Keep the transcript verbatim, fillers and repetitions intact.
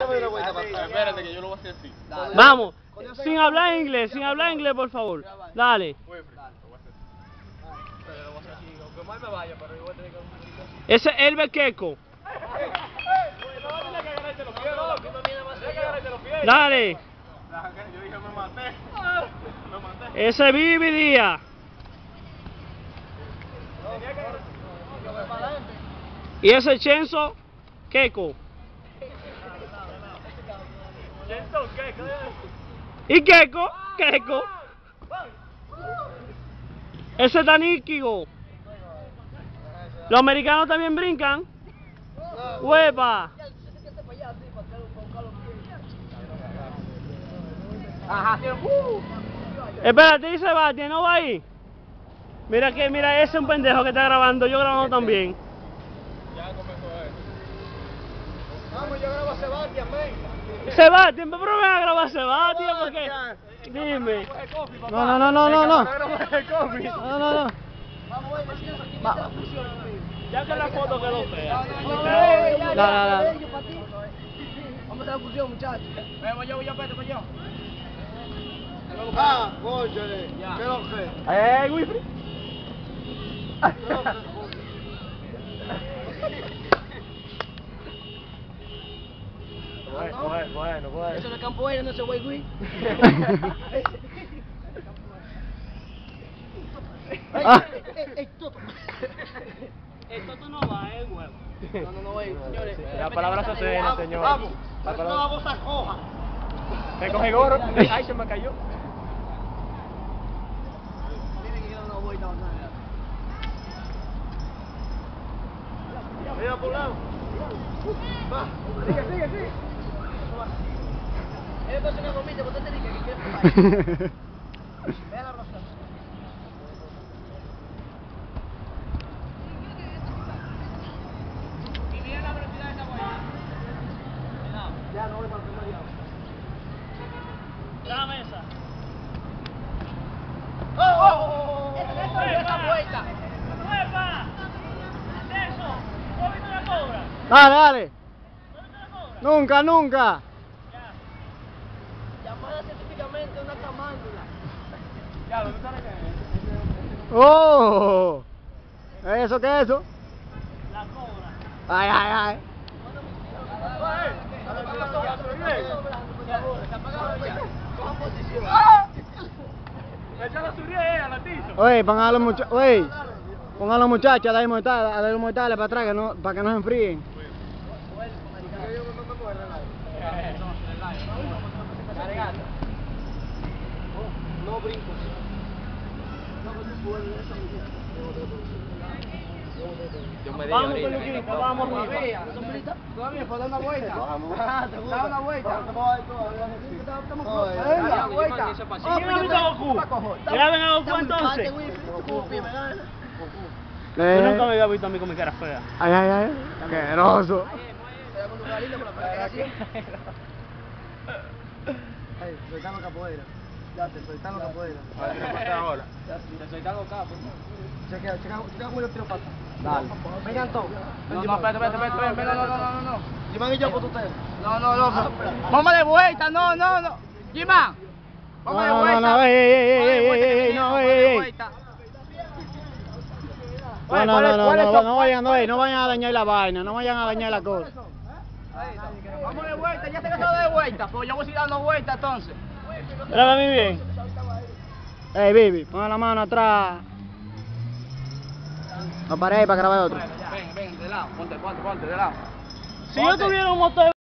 Espérate que yo lo voy a hacer así. Vamos, sin hablar inglés, sin hablar inglés, por favor. Dale. Ese es el bequeco. Dale. Yo dije me maté. Me maté. Ese Vivi Díaz. Y ese Chenzo Queco. Y Queco, Queco. Ese Daníquigo. Los americanos también brincan. ¡Huepa! Espérate, dice Sebastián, ¿no va ahí? Mira que, mira, ese es un pendejo que está grabando, yo grabando también. Ya comenzó a ver. Vamos, yo grabo a Sebastián, ven. Sebastián, pero ven a grabar a Sebastián, porque... Dime. No, no, no, no, no, no. No, No, no, no. Ya que la foto que lo sea. No, no, no. Vamos a hacer la fusión, muchachos. Voy yo, voy yo, espérate, voy yo. Ah, cónchale. ¿Qué lo que? Eh, Wilfrid. Bueno, bueno, bueno, bueno. Eso no es campo aéreo, no se güey, güey. Ah. ¡Ey, Toto! Esto tú no va, eh, huevo. No, no, no, güey, señores. La palabra se hace, señor. Vamos, La no palabra- vamos a coja. Me coge gorro. Ay, se me cayó. Tiene que ir a una vuelta bacana. Mira por un lado. Va, sigue, sigue, sigue. Esto es una gomita, vos te dices que quieres probar. Ve a la rosa. Y mira la velocidad de esa guayana. Ya, no voy para el primer día. La mesa. ¡Oh! ¡Oh! ¡Eso es esa vuelta! ¡Huepa! ¡Eso! ¿Cómo viste la cobra? Dale, dale. ¿Cómo viste la cobra? Nunca, nunca. Llamada científicamente una camándula. Ya, ¿dónde está la que? Oh. ¿Eso qué es eso? La cobra. Ay, ay, ay. Echa la subida a la tiza. Oye, pongan a los muchachos, oye, pongan a los muchachos a dar mortales, a dar mortales para atrás, que no, para que no se enfríen. No brinco. Yo me Vamos, Peluquita, vamos arriba. Todavía puedo dar una vuelta. Vamos. Da una vuelta. Estamos close. Oye, Da una vuelta. ¿Quién ha visto a Goku? ¿Graben a Goku entonces? Yo nunca me había visto a mí con mi cara fea. Ay, ay, ay. Asqueroso. Ay, soltando capoeira. Ya te soltando capoeira. ahora. Te soltando acá, por favor. Chequea, chequea, chequea cómo yo tiro pata. Dale. Vengan todos. No, no, espérate, espérate, espérate, espérate, no, no, no, no, no. Jimán y yo por ustedes. No, no, no. Vamos de vuelta, no, no, no. Jimán. Vamos de No, no, vuelta. no, ey, ey, ey, Vamos de ey, vuelta, ey, que ey, viene, no, vamos ey, de ey. vuelta. No, no, no, no, no, no vayan, no, ey, no vayan a dañar la vaina, no vayan a dañar la cosa. Vamos de vuelta, ya se quedó de vuelta, pues yo voy a ir dando vuelta entonces. Grábame bien. Ey, Bibi, pon la mano atrás. No paré para grabar otro. Ven, ven, de lado, ponte, ponte, ponte, de lado. Si yo tuviera un motor